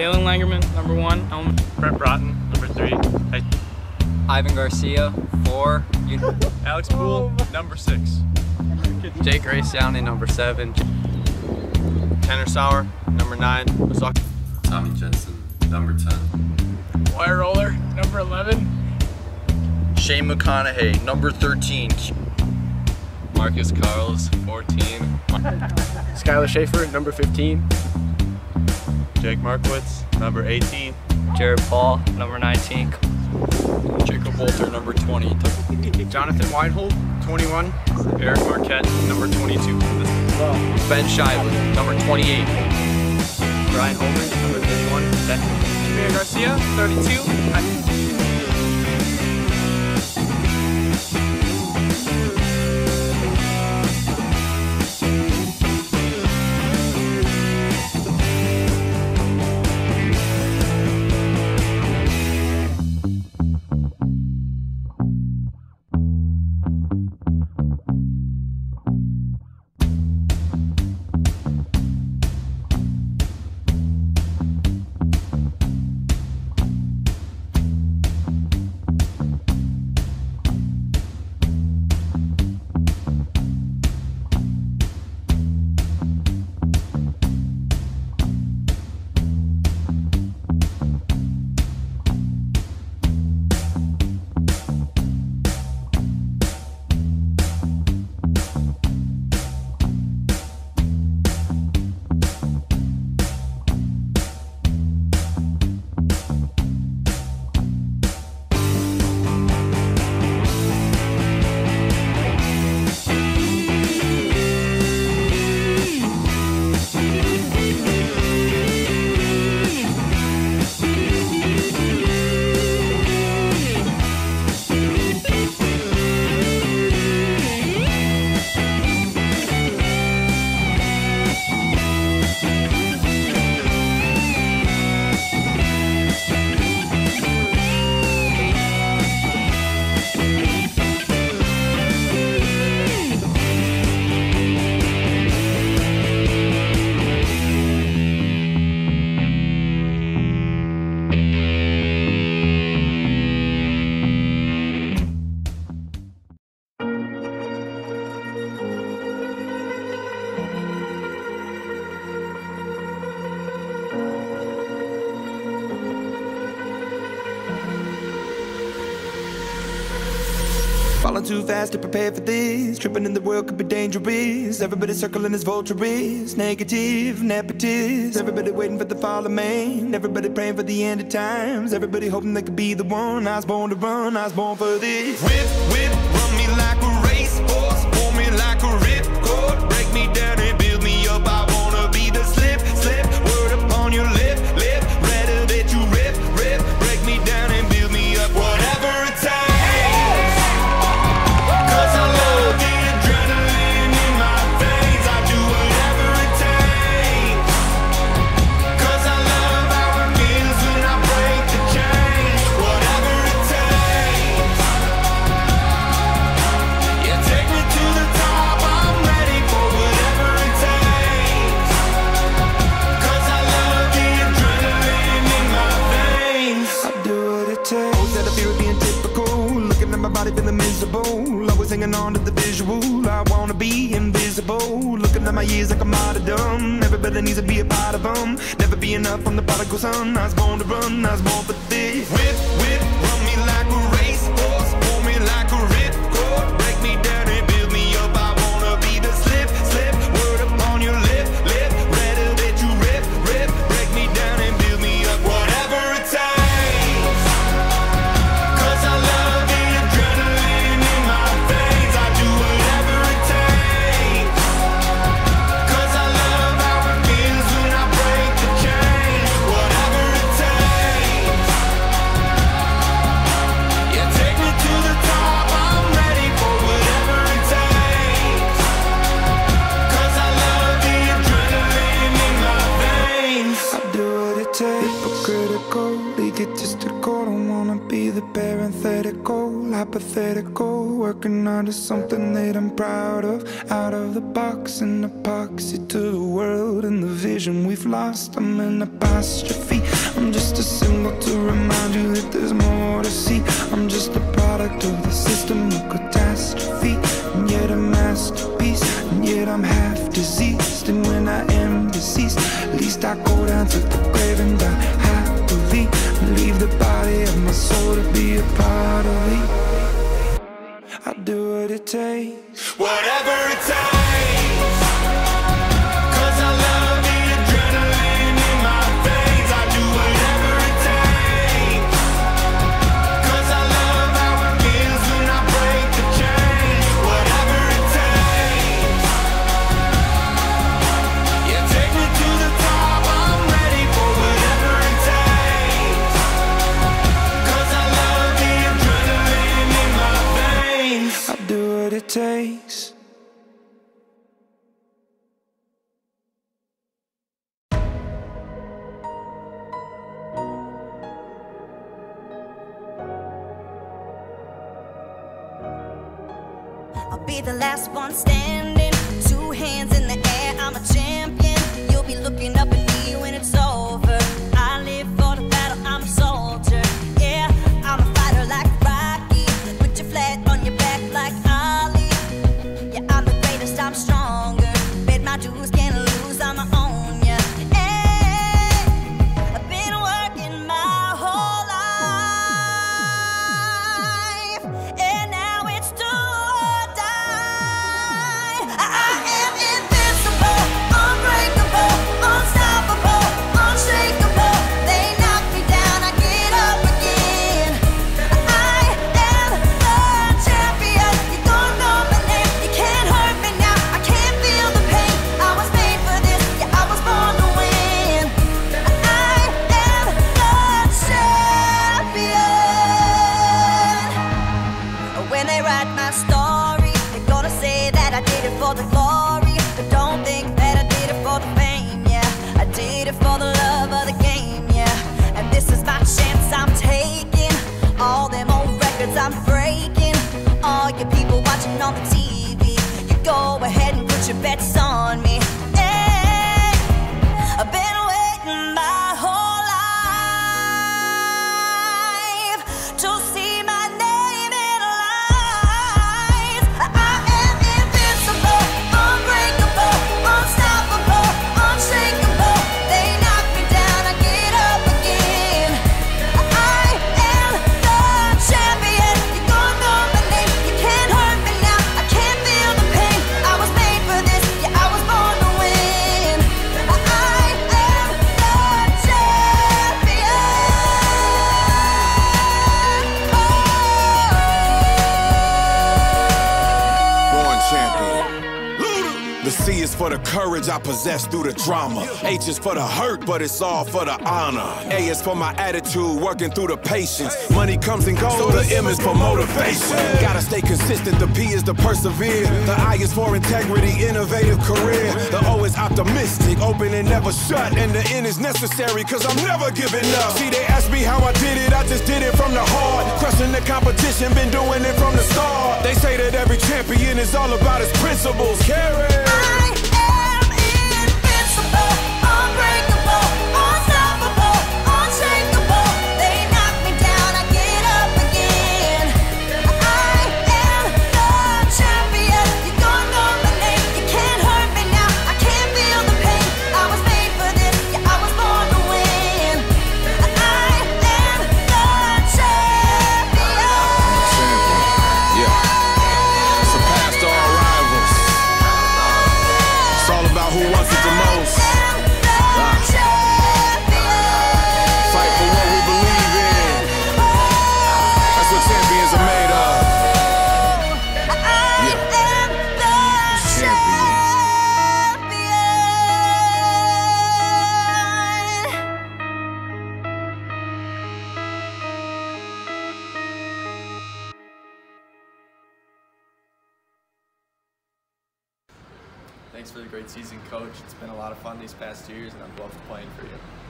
Dalen Langerman, number 1, helmet. Brett Broughton, number 3. Ivan Garcia, 4. Alex Poole, number 6. Jake Grace Downey, number 7. Tanner Sauer, number 9. Tommy Jensen, number 10. Wire Roller, number 11. Shane McConaughey, number 13. Marcus Carls, 14. Skylar Schaefer, number 15. Jake Markowitz, number 18. Jared Paul, number 19. Jacob Walter, number 20. Jonathan Weinhold, 21. Eric Marquette, number 22. Ben Shively, number 28. Brian Holman, number 31. Javier Garcia, 32. Falling too fast to prepare for this. Tripping in the world could be dangerous. Everybody circling as vultures. Negative, nepotist. Everybody waiting for the fall of man. Everybody praying for the end of times. Everybody hoping they could be the one. I was born to run, I was born for this. Whip, whip, run me like a racehorse. Pull me like a ripcord. Break me down and build me up. I wanna be the slip, slip. Word upon your lip, lip. Rather that you rip, rip. Break me down and build me up. Whatever it takes. Feeling miserable, always hanging on to the visual. I wanna be invisible, looking at my years like a martyrdom. Everybody needs to be a part of them. Never be enough from the prodigal son. I was born to run, I was born for this. Whip, whip, run me like a racehorse. Pull me like a ripcord. Break me down and build me up. I wanna be the slip, slip. Word upon your lip, lip. Rather that you rip, rip. Break me down and build me up. Whatever it takes. Hypothetical, working hard is something that I'm proud of. Out of the box and epoxy to the world and the vision we've lost. I'm an apostrophe. I'm just a symbol to remind you that there's more to see. I'm just a product of the system of catastrophe, and yet a masterpiece, and yet I'm half diseased. And when I am deceased, at least I go down to the grave and die happily, and leave the body of my soul to be a part of me. I'll do what it takes, whatever it takes, 'cause I love the adrenaline in my veins. I do whatever it takes, 'cause I love how it feels when I break the chains. Whatever it takes, yeah, take me to the top. I'm ready for whatever it takes, 'cause I love the adrenaline in my veins. I'll do what it takes. I'll be the last one standing, 2 hands in the air, I'm a champion. You'll be looking up at me when it's over. I live for the battle, I'm a soldier. Yeah, I'm a fighter like Rocky, put your flag on your back like Ali. Yeah, I'm the greatest, I'm stronger. Bet my dues, can't lose, I'ma own ya. Hey, I've been working my whole life, and now it's do or die. I am invincible, unbreakable, unstoppable, unshakable. They knock me down, I get up again. I am the champion. You don't know my name, you can't hurt me now. I can't feel the pain. I was made for this, yeah, I was born to win. I am the champion. When they write my story, they're gonna say that I did it for the glory, but don't think that I did it for the fame, yeah. I did it for the love of the game, yeah. And this is my chance I'm taking. All them old records I'm breaking. All you people watching on the TV, you go ahead and put your bets on me. Hey, I've been waiting my whole life to see my name in lights. I am invincible, unbreakable, unstoppable, unshakable. They knock me down, I get up again. I am the champion. You don't know my name, you can't hurt me now. I can't feel the pain. I was made for this, yeah, I was born to win. I am the champion. Born champion. The C is for the courage I possess through the drama. H is for the hurt, but it's all for the honor. A is for my attitude, working through the patience. Money comes and goes, so the M is for motivation. Gotta stay consistent, the P is to persevere. The I is for integrity, innovative career. The O is optimistic, open and never shut. And the N is necessary, cause I'm never giving up. See, they ask me how I did it, I just did it from the heart. Crushing the competition, been doing it from the start. They say that every champion is all about his principles. Carry. I am invincible, unbreakable, unstoppable, unshakable. They knock me down, I get up again. I am the champion. You don't know my name, you can't hurt me now. I can't feel the pain. I was made for this, yeah, I was born to win. I am the champion. Yeah. Surpassed all rivals. It's all about who wants it the most. Fight for what we believe in. That's what champions are made of. Yeah. Champion. Thanks for the great season, Coach. It's been a lot of fun these past 2 years, and I've loved playing for you.